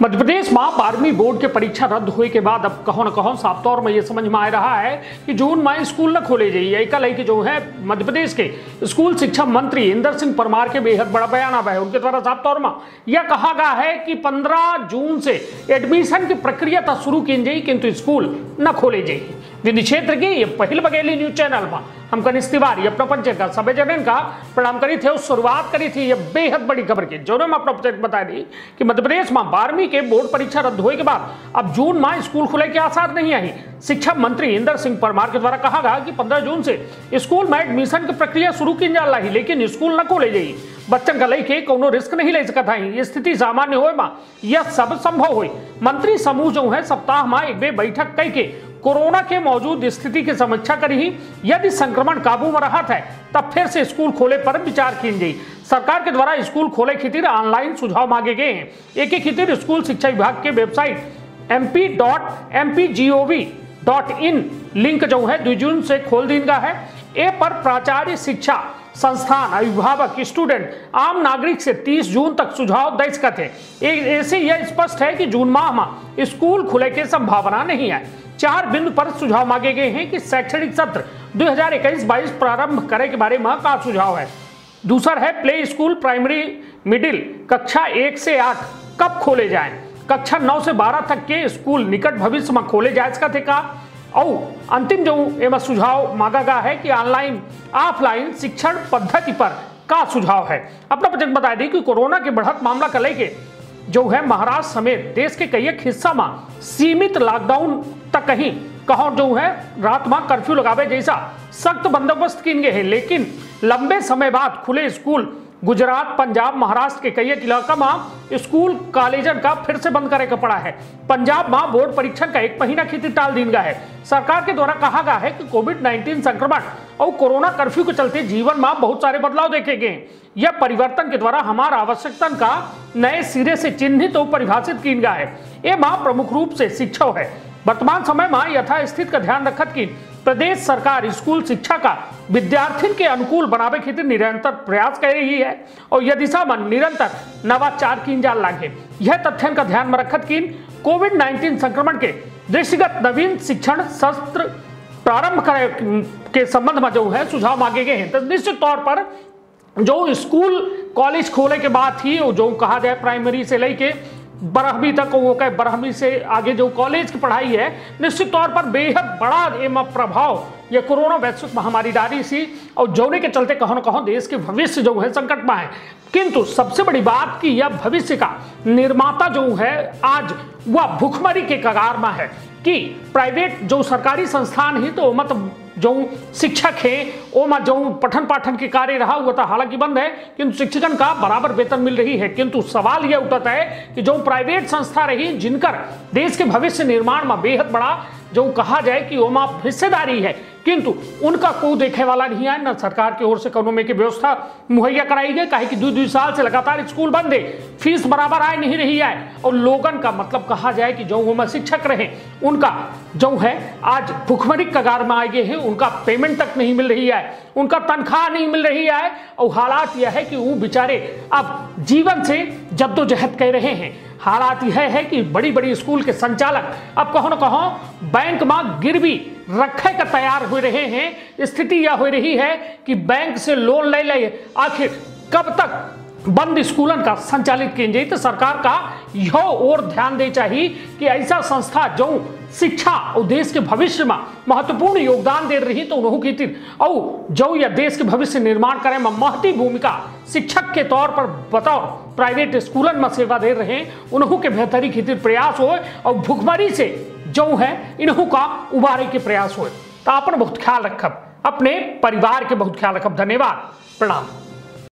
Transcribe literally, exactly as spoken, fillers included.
मध्य प्रदेश में बारहवीं बोर्ड के परीक्षा रद्द हुए के बाद अब कहो न कहो साफ तौर में ये समझ में आ रहा है कि जून में स्कूल न खोले जाइए। कल है कि जो है मध्य प्रदेश के स्कूल शिक्षा मंत्री इंदर सिंह परमार के बेहद बड़ा बयान आया है। उनके द्वारा साफ तौर में यह कहा गया है कि पंद्रह जून से एडमिशन की प्रक्रिया तो शुरू की जाए किंतु स्कूल न खोले जाइए। विधि क्षेत्र की ये पहल बघेली न्यूज चैनल में हम कनिष्ठ तिवारी अपना पंचक का सभी जनन का प्रणाम करी थे। शुरुआत करी थी ये बेहद बड़ी खबर की जो हम अपना पंचक बता दी कि मध्य प्रदेश में बारहवीं के बोर्ड परीक्षा रद्द होने के बाद अब जून में स्कूल खुले के आसार नहीं आई। शिक्षा मंत्री इंदर सिंह परमार के द्वारा कहा गया कि पंद्रह जून से स्कूल में एडमिशन की प्रक्रिया शुरू की जा रही लेकिन स्कूल न खोले जाइए। बच्चन का लेके कोनो रिस्क नहीं ले सकता है। ये स्थिति सामान्य हो यह सब संभव हो। मंत्री समूह जो है सप्ताह में एक बे बैठक कई के कोरोना के मौजूद स्थिति की समीक्षा करी। यदि संक्रमण काबू में रहा है तब फिर से स्कूल खोले पर विचार की जाए। सरकार के द्वारा स्कूल खोले खातिर ऑनलाइन सुझाव मांगे गए हैं। एक ही खातिर स्कूल शिक्षा विभाग के website M P dot M P G O V dot in link जो है दो जून से खोल दी गया है। ए पर प्राचार्य शिक्षा संस्थान अभिभावक स्टूडेंट आम नागरिक से तीस जून तक सुझाव दे सकते हैं। ऐसे यह स्पष्ट है कि जून माह में स्कूल खुले की संभावना नहीं है। चार बिंदु पर सुझाव मांगे गए हैं कि शैक्षणिक सत्र दो हज़ार इक्कीस बाईस प्रारंभ करे के बारे में का सुझाव है। दूसरा है प्ले स्कूल प्राइमरी मिडिल कक्षा एक से आठ कब खोले जाएं। कक्षा नौ से बारह तक के स्कूल निकट भविष्य में खोले जा सकते का। और अंतिम जो एवं सुझाव मांगा गया है कि ऑनलाइन ऑफलाइन शिक्षण पद्धति पर का सुझाव है। अपना बजट बता दी कि कोरोना के बढ़त मामला को लेके जो है महाराष्ट्र समेत देश के कई एक हिस्सा में सीमित लॉकडाउन तक कहीं कहो जो है रात में कर्फ्यू लगावे जैसा सख्त बंदोबस्त किए गए हैं। लेकिन लंबे समय बाद खुले स्कूल गुजरात पंजाब महाराष्ट्र के कई एक इलाका में स्कूल कॉलेजन का फिर से बंद करे का पड़ा है। पंजाब में बोर्ड परीक्षण का एक महीना खातिर टाल दी गया है। सरकार के द्वारा कहा गया है कि कोविड नाइन्टीन संक्रमण और कोरोना कर्फ्यू के चलते जीवन में बहुत सारे बदलाव देखे गए। यह परिवर्तन के द्वारा हमारा आवश्यकता का नए सिरे से चिन्हित और परिभाषित किया गया है। ये माह प्रमुख रूप से शिक्षा है। वर्तमान समय में यथास्थिति का ध्यान रखत की प्रदेश सरकार स्कूल शिक्षा का विद्यार्थियों के अनुकूल बनावे खातिर निरंतर प्रयास कर रही है और यह दिशा में निरंतर नवाचार की जा लागे। यह तथ्य का ध्यान में रखत की कोविड नाइन्टीन संक्रमण के दृष्टिगत नवीन शिक्षण सत्र प्रारंभ करे के संबंध में जो है सुझाव मांगे गए हैं। तो निश्चित तौर पर जो स्कूल कॉलेज खोले के बाद ही जो कहा जाए प्राइमरी से लेके बारहवीं तक वो कहे बारहवीं से आगे जो कॉलेज की पढ़ाई है निश्चित तौर पर बेहद बड़ा एवं प्रभाव ये कोरोना वैश्विक महामारी डाली सी और जोने के चलते कहो न कहो देश के भविष्य जो है संकट में है। किंतु सबसे बड़ी बात कि यह भविष्य का निर्माता जो है आज वह भुखमरी के कगार में है कि प्राइवेट जो सरकारी संस्थान ही तो मत जो शिक्षक है वो में जो पठन पाठन के कार्य रहा हुआ था हालांकि बंद है किंतु शिक्षकन का बराबर वेतन मिल रही है। किंतु सवाल यह उठता है कि जो प्राइवेट संस्था रही जिनकर देश के भविष्य निर्माण में बेहद बड़ा जो कहा जाए कि वो हिस्सेदारी है किंतु उनका कोई देखे वाला नहीं है। न सरकार की ओर से इकोनॉमी की व्यवस्था मुहैया कराई गई काहे कि दो दो साल से लगातार स्कूल बंद है, फीस बराबर आए नहीं रही है और लोगन का मतलब कहा जाए कि जो वो शिक्षक रहे उनका जो है आज भुखमरी कगार में आए गए हैं। उनका पेमेंट तक नहीं मिल रही है, उनका तनख्वाह नहीं मिल रही है और हालात यह है कि वो बेचारे अब जीवन से जद्दोजहद कर रहे हैं। हालात यह है कि बड़ी बड़ी स्कूल के संचालक अब कहो न कहो बैंक में गिरवी रखे का तैयार हो रहे हैं। स्थिति यह हो रही है कि बैंक से लोन ले ले आखिर कब तक बंद स्कूलन का संचालित किए जाए। तो सरकार का यह और ध्यान दे चाहिए कि ऐसा संस्था जो शिक्षा और देश के भविष्य में महत्वपूर्ण योगदान दे रही तो उन्होंने की और जो यह देश के भविष्य निर्माण करे में महती भूमिका शिक्षक के तौर पर बतौर प्राइवेट स्कूलन में सेवा दे रहे हैं उन्हों के बेहतरी खातिर प्रयास हो और भुखमरी से जो है इन्हों का उबारे के प्रयास हो। तो अपन बहुत ख्याल रखब, अपने परिवार के बहुत ख्याल रखब। धन्यवाद, प्रणाम।